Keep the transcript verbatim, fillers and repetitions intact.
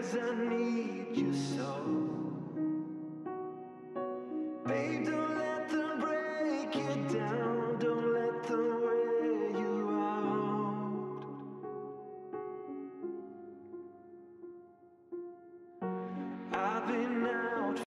'cause I need you so. Babe, don't let them break you down, don't let them wear you out. I've been out